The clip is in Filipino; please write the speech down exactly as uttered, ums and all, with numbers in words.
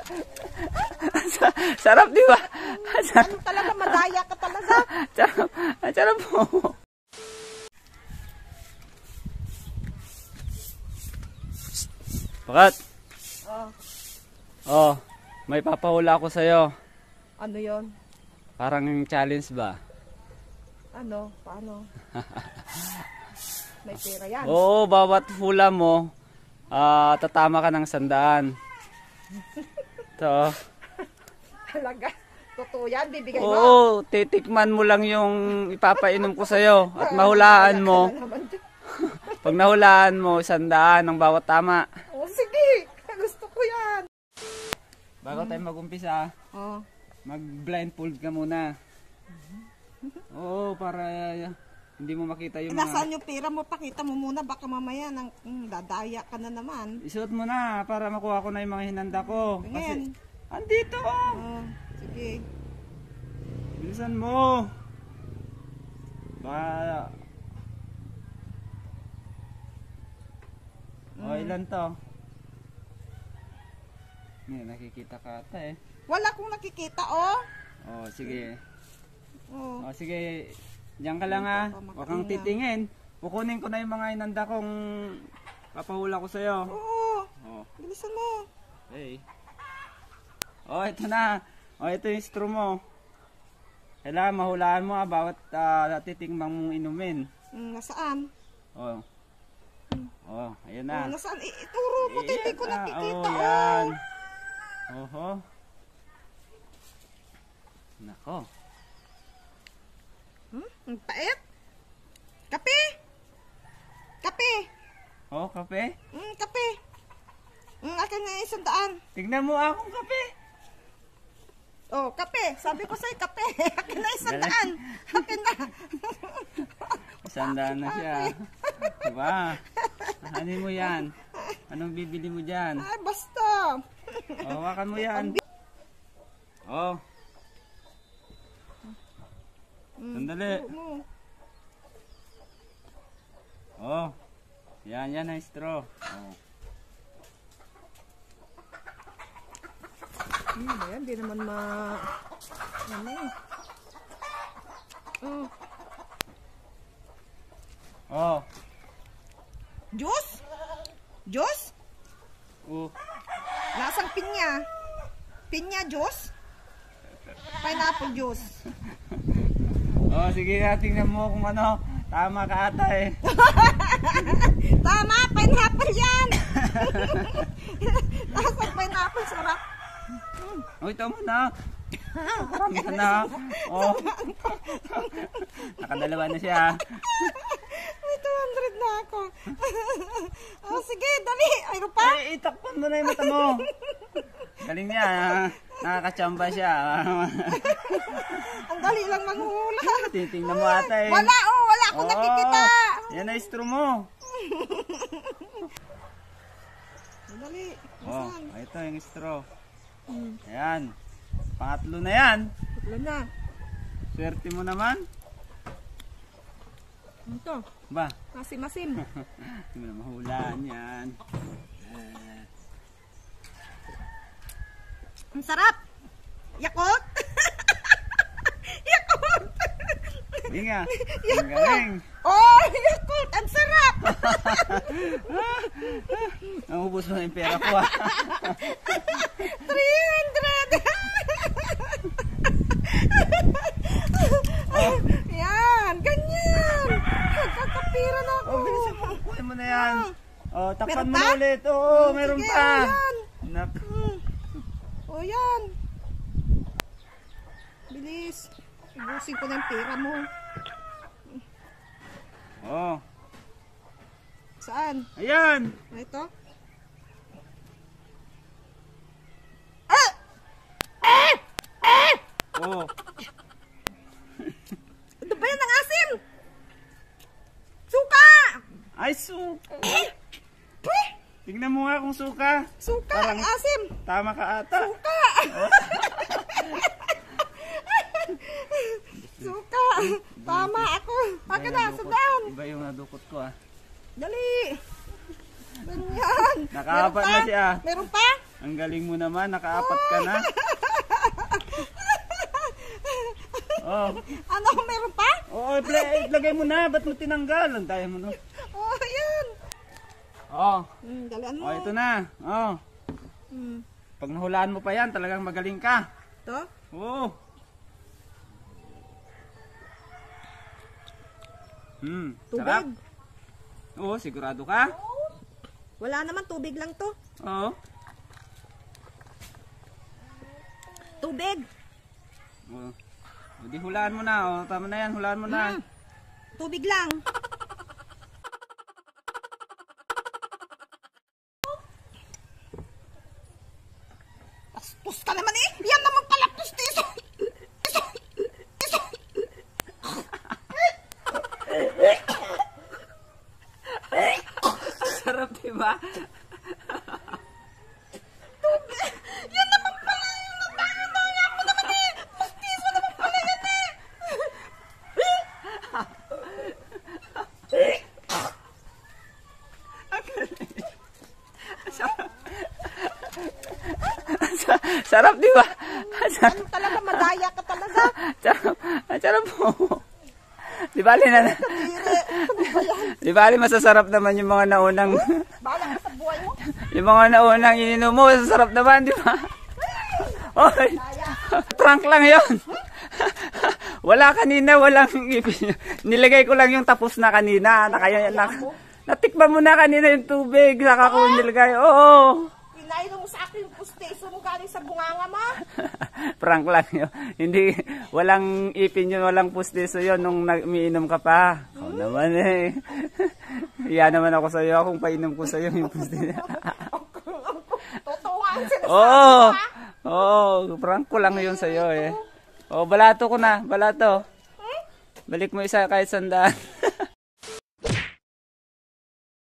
Sarap, di ba? Ano talaga, madaya ka talaga. Sarap, sarap po. Bakit? Oh, Oh, may papahula ako sa'yo. ano yon? Parang yung challenge ba? Ano? Paano? May pera yan. Oo, bawat hula mo, ah, tatama ka ng sandaan. Ito. Talaga. Totoo yan, bibigay mo. Oo, titikman mo lang yung ipapainom ko sa'yo. At mahulaan mo. Pag nahulaan mo, sandaan ng bawat tama. Oh, sige. Gusto ko yan. Bago tayo mag-umpisa, Oh. mag-blindfold ka muna. Oo, para hindi mo makita yung Nasaan mga... yung pera mo? Pakita mo muna. Baka mamaya nang, mm, dadaya ka na naman. Isuot mo na para makuha ko na yung mga hinanda ko. Tingin. Kasi, andito oh! Oh, sige. Bilisan mo! Baka... O, ilan to? Hindi, nakikita ka ata eh. Wala akong nakikita, oh. O, sige. Oh. O, sige. Diyan ka lang ha. Huwag kang titingin. Kukunin ko na yung mga inanda kong papahula ko sa'yo. Oo. O, Bilisan mo. hey. O, ito na. O, ito yung straw mo. Kailangan mahulaan mo ha, bawat uh, titingmang mong inumin. Mm, nasaan? O. O, ayan na. Oh, nasaan? I ituro mo, hindi ko Ayan, nakikita. oh, yan. Oho. Nako. Hmm? Ang pait. Kape? Kape? Oh, kape? Mm, kape. Mm, akin na isang daan. Tignan mo akong kape. Oh, kape. Sabi ko sa'yo, kape. Akin na isang daan. Akin na. Sandaan na siya. Diba? Ano mo yan? Anong bibili mo dyan? Ay, basta. Oh, hawakan mo yan. Oh. Sandali. Mm. Oh. Yan, yan ang straw. Oh. Ano ba yan? Di naman ma... Ano eh. Oh. Oh. Juice? Juice? Oh. Lasang pinya. Pinya juice? Pineapple juice. Oh, sige nga, tingnan mo kung ano. Tama ka ata eh. Tama, pineapple yan. Lasang pineapple, sarap. Oh, ito mo na. Marami ka na. Oh. Nakadalawa na siya. May two hundred na ako. Oh, sige, dali. Ayun pa. Ay, itakpan mo na yung mata mo. Galing niya. ah. Nakakachamba siya. Ang dali lang manghula. Titingnan mo ata eh. Wala, oh, wala akong Oo. nakikita. Yan na straw mo. Dali. Oh, Nasaan? ito yung straw. Hmm. Ayan. Pangatlo na yan. Wala na. Swerte mo naman. Ito. Ba? Masim-masim. Hindi mo na mahulaan yan. Eh, Ang sarap. Yakult. Yakult. Hindi nga. Ang galing. Oh, Yakult. Ang sarap. Naubos mo na yung pera ko ah. three hundred. Oh, Yan. Ganyan. Magkakapira na ako. oh bilisan mo. Kunin mo na yan. Oh, takpan Meron mo pa? na ulit. Oo, meron Sige, pa. oh, yan. Nak. Hmm. O yan. Bilis. Ubusin ko na yung pera mo. Oh. Saan? Ayan. Ito? Ah! Ah! Ah! Oh. Ano ba yan ang asim? Suka! Ay, suka. Eh! Tingnan mo nga kung suka. Suka Parang- ang asim! Tama ka ata. Suka! Suka! Tama ako! Baka na, Nadukot. sandaan! Iba yung nadukot ko ah. Dali! Ganyan! Nakaapat Meron na pa? siya. Meron pa? Ang galing mo naman, nakaapat ka na. Oh. Ano, meron pa? Oo, oh, lagay mo na. Ba't mo tinanggal? Ang daya mo no. Oh, ayan. Oh. Hmm, galaan mo. Oh, ito na. Oh. Hmm. Pag nahulaan mo pa yan, talagang magaling ka. Ito? Oo. Hmm, Tubig? sarap. Oo, sigurado ka? Wala naman, tubig lang to. Oo. Tubig. Oo. O, di hulaan mo na. O, tama na yan. Hulaan mo na. Hmm. Tubig lang. Pastos ka naman eh. Yan naman pala pustis. Sarap, diba? Yan naman pala. Nandaya ko naman eh. Pustiso naman pala yan eh. Sarap, di ba? Sarap. Ano talaga, madaya ka talaga. Sarap. Sarap po. Di bali na. Di bali masasarap naman yung mga naunang. Bahala ka sa buhay mo. Yung mga naunang ininom mo, masasarap naman, di ba? Oy. Prank lang yon. Wala kanina, walang nilagay ko lang yung tapos na kanina. Nakaya na. Natikman mo na kanina yung tubig, saka ko nilagay. Oo. Pinainom mo sa akin yung pustiso mo galing sa bunganga mo. Prank lang yun. Hindi, walang ipin yun, walang pustiso yun nung umiinom ka pa. Ikaw hmm? naman eh. Iya naman ako sa'yo, kung painom ko sa'yo yung pustiso. Totoo nga ang sinasabi Oo. mo, ha? Oo, prank ko lang yun sa'yo eh. Oo, balato ko na, balato. Balik mo isa kahit sandaan.